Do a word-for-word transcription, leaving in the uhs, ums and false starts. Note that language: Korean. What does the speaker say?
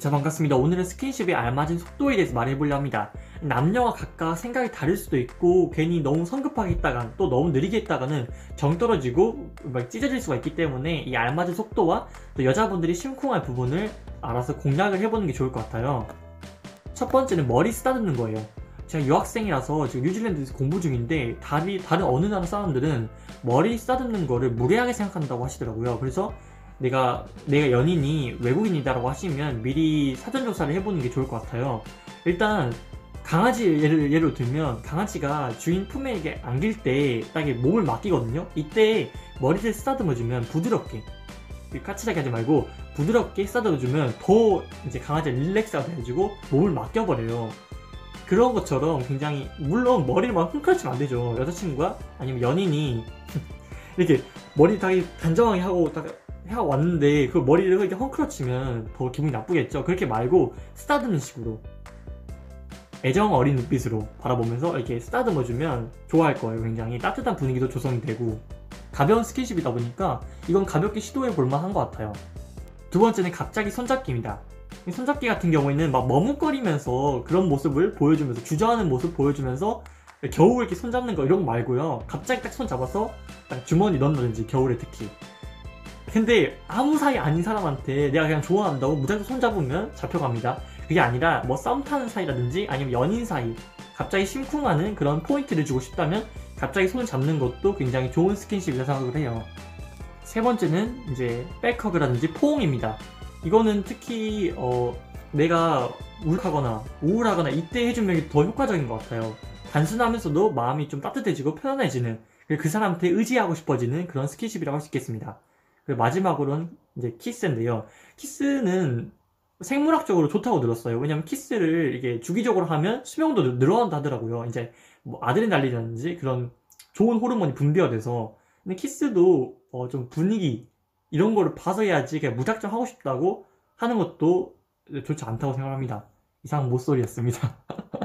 자, 반갑습니다. 오늘은 스킨십에 알맞은 속도에 대해서 말해보려 합니다. 남녀가 각각 생각이 다를 수도 있고 괜히 너무 성급하게 했다가 또 너무 느리게 했다가는 정 떨어지고 막 찢어질 수가 있기 때문에 이 알맞은 속도와 또 여자분들이 심쿵할 부분을 알아서 공략을 해보는 게 좋을 것 같아요. 첫 번째는 머리 쓰다듬는 거예요. 제가 유학생이라서 지금 뉴질랜드에서 공부 중인데 다리, 다른 어느 나라 사람들은 머리 쓰다듬는 거를 무례하게 생각한다고 하시더라고요. 그래서 내가 내가 연인이 외국인이다라고 하시면 미리 사전조사를 해보는 게 좋을 것 같아요. 일단 강아지 예를, 예를 들면 강아지가 주인 품에 이게 안길 때 딱 몸을 맡기거든요. 이때 머리를 쓰다듬어주면 부드럽게, 까칠하게 하지 말고 부드럽게 쓰다듬어주면 더 이제 강아지가 릴렉스가 돼가지고 몸을 맡겨버려요. 그런 것처럼 굉장히, 물론 머리를 막 헝클어치면 안 되죠. 여자친구가 아니면 연인이 이렇게 머리 되게 단정하게 하고 딱 해가 왔는데 그 머리를 이렇게 헝클어치면 더 기분이 나쁘겠죠. 그렇게 말고 쓰다듬는 식으로 애정 어린 눈빛으로 바라보면서 이렇게 쓰다듬어주면 좋아할 거예요. 굉장히 따뜻한 분위기도 조성이 되고 가벼운 스킨십이다 보니까 이건 가볍게 시도해 볼 만한 것 같아요. 두 번째는 갑자기 손잡기입니다. 이 손잡기 같은 경우에는 막 머뭇거리면서 그런 모습을 보여주면서, 주저하는 모습 보여주면서 겨우 이렇게 손잡는 거 이런 거 말고요. 갑자기 딱 손 잡아서 딱 주머니 넣는다든지, 겨울에 특히. 근데 아무 사이 아닌 사람한테 내가 그냥 좋아한다고 무작정 손잡으면 잡혀갑니다. 그게 아니라 뭐 썸 타는 사이라든지 아니면 연인 사이, 갑자기 심쿵하는 그런 포인트를 주고 싶다면 갑자기 손을 잡는 것도 굉장히 좋은 스킨십이라 생각을 해요. 세 번째는 이제 백허그라든지 포옹입니다. 이거는 특히 어, 내가 울컥하거나 우울하거나 이때 해주면 더 효과적인 것 같아요. 단순하면서도 마음이 좀 따뜻해지고 편안해지는, 그 사람한테 의지하고 싶어지는 그런 스킨십이라고 할 수 있겠습니다. 그리고 마지막으로는 이제 키스인데요. 키스는 생물학적으로 좋다고 들었어요. 왜냐면 키스를 이게 주기적으로 하면 수명도 늘어난다 하더라고요. 이제 뭐 아드레날린이라든지 그런 좋은 호르몬이 분비가 돼서. 근데 키스도 어 좀 분위기 이런 거를 봐서 해야지 그냥 무작정 하고 싶다고 하는 것도 좋지 않다고 생각합니다. 이상 모쏠이었습니다.